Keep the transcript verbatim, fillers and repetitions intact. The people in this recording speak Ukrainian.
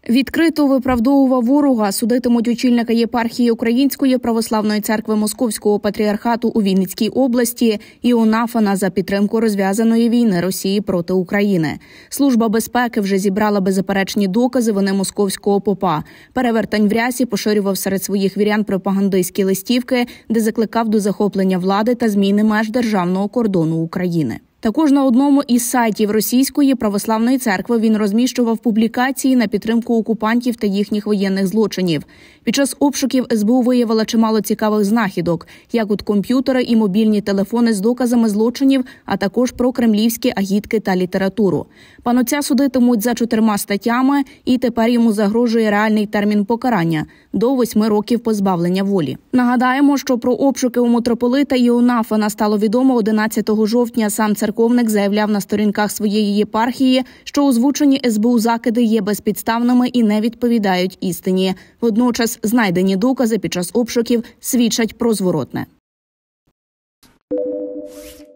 Відкрито виправдовував ворога. Судитимуть очільника єпархії Української православної церкви Московського патріархату у Вінницькій області Іонафана за підтримку розв'язаної війни Росії проти України. Служба безпеки вже зібрала беззаперечні докази вини московського попа. Перевертень в рясі поширював серед своїх вірян пропагандистські листівки, де закликав до захоплення влади та зміни меж державного кордону України. Також на одному із сайтів Російської православної церкви він розміщував публікації на підтримку окупантів та їхніх воєнних злочинів. Під час обшуків ес бе у виявила чимало цікавих знахідок, як от комп'ютери і мобільні телефони з доказами злочинів, а також про кремлівські агітки та літературу. Панотця судитимуть за чотирма статтями, і тепер йому загрожує реальний термін покарання – до восьми років позбавлення волі. Нагадаємо, що про обшуки у митрополита Іонафана стало відомо одинадцятого жовтня. Сам церковник заявляв на сторінках своєї єпархії, що озвучені ес бе у закиди є безпідставними і не відповідають істині. Водночас знайдені докази під час обшуків свідчать про зворотне.